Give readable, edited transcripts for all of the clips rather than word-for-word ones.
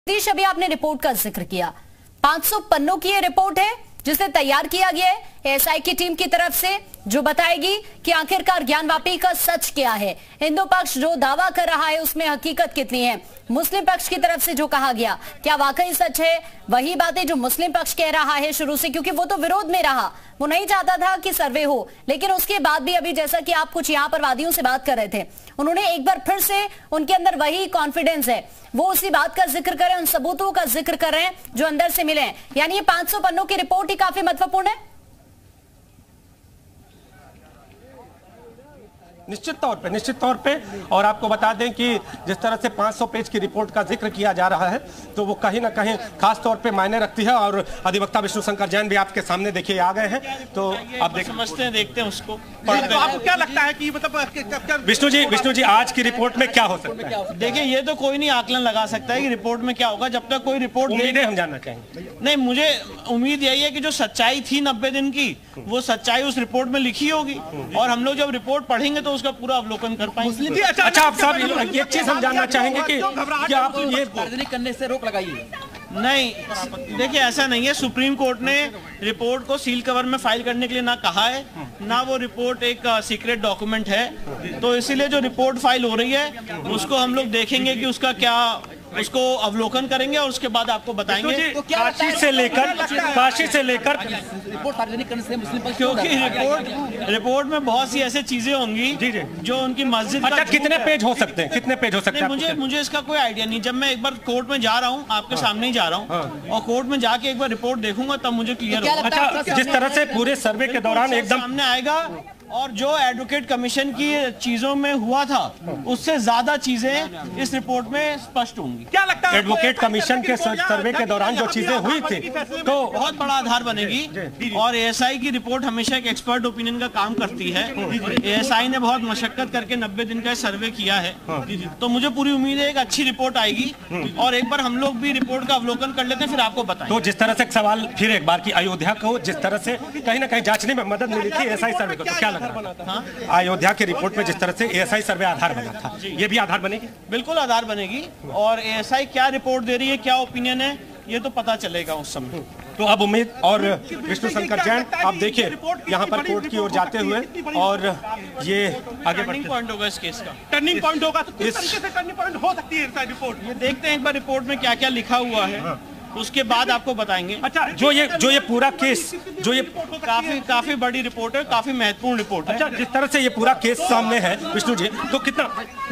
नीतीश, अभी आपने रिपोर्ट का जिक्र किया। 500 पन्नों की ये रिपोर्ट है जिसे तैयार किया गया है एएसआई की टीम की तरफ से, जो बताएगी कि आखिरकार ज्ञानवापी का सच क्या है। हिंदू पक्ष जो दावा कर रहा है उसमें हकीकत कितनी है। मुस्लिम पक्ष की तरफ से जो कहा गया क्या वाकई सच है। वही बातें जो मुस्लिम पक्ष कह रहा है शुरू से, क्योंकि वो तो विरोध में रहा, वो नहीं चाहता था कि सर्वे हो, लेकिन उसके बाद भी अभी जैसा कि आप कुछ यहाँ पर वादियों से बात कर रहे थे, उन्होंने एक बार फिर से उनके अंदर वही कॉन्फिडेंस है, वो उसी बात का जिक्र करें, उन सबूतों का जिक्र कर रहे हैं जो अंदर से मिले हैं। यानी ये 500 पन्नों की रिपोर्ट ही काफी महत्वपूर्ण है। निश्चित तौर पे और आपको बता दें कि जिस तरह से 500 पेज की रिपोर्ट का जिक्र किया जा रहा है तो वो कहीं ना कहीं खास तौर पे मायने रखती है। और अधिवक्ता विष्णु शंकर जैन भी आपके सामने देखिए आ गए हैं, तो आप समझते हैं, देखते हैं उसको। तो आपको क्या लगता है कि मतलब विष्णु जी आज की रिपोर्ट में क्या हो सकता है? देखिए, ये तो कोई नहीं आकलन लगा सकता है कि रिपोर्ट में क्या होगा जब तक कोई रिपोर्ट उम्मीदें हम जानना चाहेंगे। नहीं, मुझे उम्मीद यही है कि जो सच्चाई थी 90 दिन की, वो सच्चाई उस रिपोर्ट में लिखी होगी और हम लोग जब रिपोर्ट पढ़ेंगे तो उसका पूरा अवलोकन कर पाएंगे। अच्छा, आप साहब ये चीज हम जानना चाहेंगे कि आप ये सार्वजनिक करने से रोक लगाइए। नहीं, देखिए ऐसा नहीं है। सुप्रीम कोर्ट ने रिपोर्ट को सील कवर में फाइल करने के लिए ना कहा है, ना वो रिपोर्ट एक सीक्रेट डॉक्यूमेंट है। तो इसीलिए जो रिपोर्ट फाइल हो रही है उसको हम लोग देखेंगे कि उसका क्या, उसको अवलोकन करेंगे और उसके बाद आपको बताएंगे। तो काशी से लेकर रिपोर्ट सार्वजनिक करने से मुस्लिम पक्ष, क्योंकि रिपोर्ट में बहुत सी ऐसी चीजें होंगी जो उनकी मस्जिद। अच्छा, कितने पेज हो सकते हैं? मुझे इसका कोई आइडिया नहीं। जब मैं एक बार कोर्ट में जा रहा हूँ, आपके सामने ही जा रहा हूँ, और कोर्ट में जाके एक बार रिपोर्ट देखूंगा तब मुझे क्लियर होगा। अच्छा, जिस तरह से पूरे सर्वे के दौरान एकदम सामने आएगा और जो एडवोकेट कमीशन की चीजों में हुआ था उससे ज्यादा चीजें इस रिपोर्ट में स्पष्ट होंगी। क्या लगता है एडवोकेट कमीशन के सर्वे के दौरान जो चीजें हुई थी तो बहुत बड़ा आधार बनेगी। और एएसआई की रिपोर्ट हमेशा एक एक्सपर्ट ओपिनियन का काम करती है। एएसआई ने बहुत मशक्कत करके 90 दिन का सर्वे किया है, तो मुझे पूरी उम्मीद है एक अच्छी रिपोर्ट आएगी और एक बार हम लोग भी रिपोर्ट का अवलोकन कर लेते हैं, फिर आपको बताएं। तो जिस तरह से सवाल फिर एक बार की अयोध्या को जिस तरह से कहीं ना कहीं जांचने में मदद मिली थी एएसआई सर्वे को, तो क्या अयोध्या की रिपोर्ट में जिस तरह से एएसआई सर्वे आधार बना था, ये भी आधार बनेगी? बिल्कुल आधार बनेगी। और एएसआई क्या रिपोर्ट दे रही है, क्या ओपिनियन है, ये तो पता चलेगा उस समय। तो अब उम्मीद। और विष्णु शंकर जैन, आप देखिए यहाँ पर कोर्ट की ओर जाते हुए, और ये आगे टर्निंग पॉइंट होगा इस केस का। टर्निंग पॉइंट होगा, तो किस तरीके से टर्निंग पॉइंट हो सकती है रिपोर्ट? ये देखते हैं एक बार रिपोर्ट में क्या क्या लिखा हुआ है, उसके बाद आपको बताएंगे। अच्छा, जो ये पूरा केस, जो ये काफी बड़ी रिपोर्ट है, काफी महत्वपूर्ण रिपोर्ट है। अच्छा, जिस तरह से ये पूरा केस सामने है विष्णु जी, तो कितना,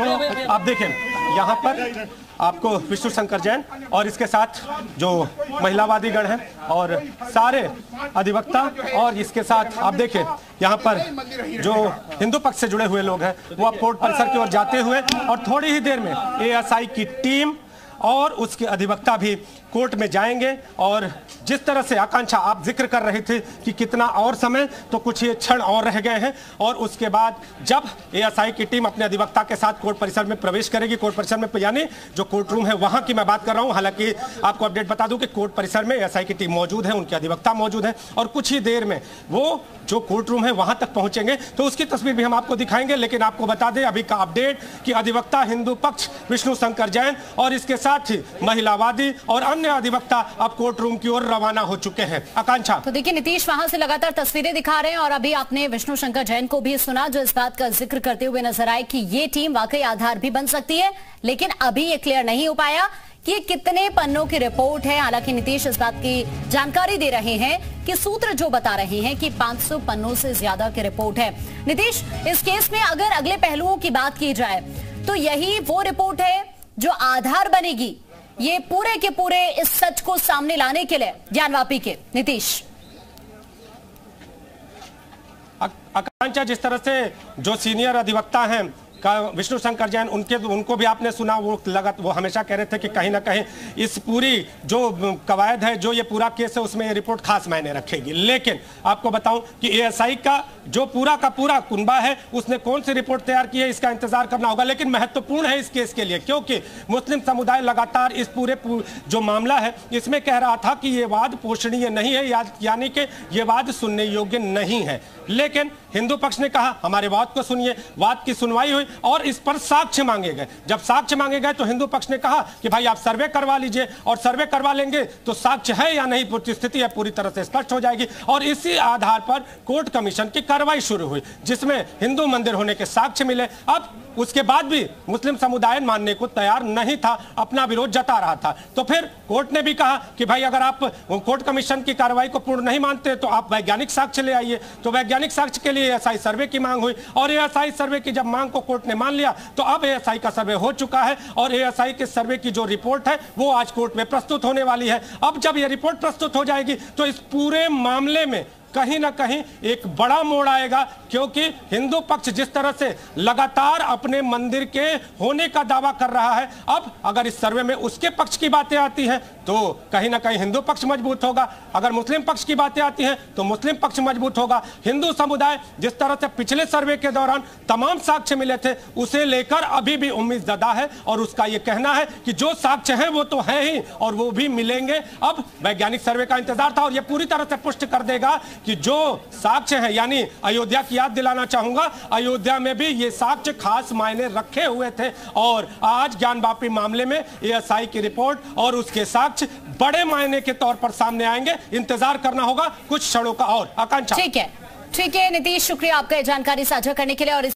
तो आप देखें यहाँ पर आपको विष्णु शंकर जैन और इसके साथ जो महिलावादी गण हैं और सारे अधिवक्ता, और इसके साथ आप देखें यहाँ पर जो हिंदू पक्ष से जुड़े हुए लोग हैं वो अब कोर्ट परिसर की ओर जाते हुए, और थोड़ी ही देर में एएसआई की टीम और उसके अधिवक्ता भी कोर्ट में जाएंगे। और जिस तरह से आकांक्षा आप जिक्र कर रहे थे कि कितना और समय, तो कुछ ये क्षण और रह गए हैं, और उसके बाद जब एएसआई की टीम अपने अधिवक्ता के साथ कोर्ट परिसर में प्रवेश करेगी, कोर्ट परिसर में यानी जो कोर्ट रूम है वहां की मैं बात कर रहा हूं। हालांकि आपको अपडेट बता दूं कि कोर्ट परिसर में एएसआई की टीम मौजूद है, उनके अधिवक्ता मौजूद है, और कुछ ही देर में वो जो कोर्ट रूम है वहां तक पहुंचेंगे, तो उसकी तस्वीर भी हम आपको दिखाएंगे। लेकिन आपको बता दें अभी का अपडेट कि अधिवक्ता हिंदू पक्ष विष्णु शंकर जैन और इसके साथ ही महिलावादी और अन्य अधिवक्ता अब कोर्ट रूम की ओर रवाना हो चुके हैं। आकांक्षा, तो देखिए नीतीश वहां से लगातार तस्वीरें दिखा रहे हैं, और अभी आपने विष्णु शंकर जैन को भी सुना जो इस बात का जिक्र करते हुए नजर आए कि ये टीम वाकई आधार भी बन सकती है, लेकिन अभी ये क्लियर नहीं हो पाया कि कितने पन्नों की रिपोर्ट है। हालांकि नीतीश इस बात की जानकारी दे रहे हैं कि सूत्र जो बता रहे हैं कि 500 पन्नों से ज्यादा की रिपोर्ट है। नीतीश, इस केस में अगर अगले पहलुओं की बात की जाए तो यही वो रिपोर्ट है जो आधार बनेगी ये पूरे के पूरे इस सच को सामने लाने के लिए ज्ञानवापी के। नीतीश, आकांक्षा, जिस तरह से जो सीनियर अधिवक्ता हैं का विष्णु शंकर जैन, उनको भी आपने सुना, वो हमेशा कह रहे थे कि कहीं ना कहीं इस पूरी जो कवायद है, जो ये पूरा केस है, उसमें ये रिपोर्ट खास मायने रखेगी। लेकिन आपको बताऊं कि एएसआई का जो पूरा का पूरा कुनबा है उसने कौन सी रिपोर्ट तैयार की है इसका इंतजार करना होगा। लेकिन महत्वपूर्ण है इस केस के लिए, क्योंकि मुस्लिम समुदाय लगातार इस पूरे जो मामला है इसमें कह रहा था कि ये वाद पोषणीय नहीं है, यानी कि ये वाद सुनने योग्य नहीं है। लेकिन हिंदू पक्ष ने कहा हमारे वाद को सुनिए, वाद की सुनवाई हुई और इस पर साक्ष्य मांगे गए। जब साक्ष्य मांगे गए तो हिंदू पक्ष ने कहा कि भाई आप सर्वे करवा लीजिए, और सर्वे करवा लेंगे तो साक्ष्य है या नहीं, स्थिति है पूरी तरह से स्पष्ट हो जाएगी। और इसी आधार पर कोर्ट कमीशन की कार्रवाई शुरू हुई, जिसमें हिंदू मंदिर होने के साक्ष्य मिले। अब उसके बाद भी मुस्लिम समुदाय मानने को तैयार नहीं था, अपना विरोध जता रहा था। तो फिर कोर्ट ने भी कहा कि भाई अगर आप कोर्ट कमीशन की कार्रवाई को पूर्ण नहीं मानते तो आप वैज्ञानिक साक्ष्य ले आइए। तो वैज्ञानिक साक्ष्य के लिए एएसआई सर्वे की मांग हुई, और एएसआई सर्वे की जब मांग को कोर्ट ने मान लिया तो अब एएसआई का सर्वे हो चुका है, और एएसआई के सर्वे की जो रिपोर्ट है वो आज कोर्ट में प्रस्तुत होने वाली है। अब जब यह रिपोर्ट प्रस्तुत हो जाएगी तो इस पूरे मामले में कहीं ना कहीं एक बड़ा मोड़ आएगा, क्योंकि हिंदू पक्ष जिस तरह से लगातार अपने मंदिर के होने का दावा कर रहा है, अब अगर इस सर्वे में उसके पक्ष की बातें आती हैं तो कहीं ना कहीं हिंदू पक्ष मजबूत होगा, अगर मुस्लिम पक्ष की बातें आती हैं तो मुस्लिम पक्ष मजबूत होगा। हिंदू समुदाय जिस तरह से पिछले सर्वे के दौरान तमाम साक्ष्य मिले थे उसे लेकर अभी भी उम्मीद ज़दा है, और उसका यह कहना है कि जो साक्ष्य हैं वो तो हैं ही और वो भी मिलेंगे। अब वैज्ञानिक सर्वे का इंतजार था, और यह पूरी तरह से पुष्ट कर देगा कि जो साक्ष्य है, यानी अयोध्या की याद दिलाना चाहूंगा, अयोध्या में भी ये साक्ष्य खास मायने रखे हुए थे, और आज ज्ञानवापी मामले में एएसआई की रिपोर्ट और उसके साक्ष्य बड़े मायने के तौर पर सामने आएंगे। इंतजार करना होगा कुछ क्षणों का और। आकांक्षा। ठीक है नीतीश, शुक्रिया आपका जानकारी साझा करने के लिए। और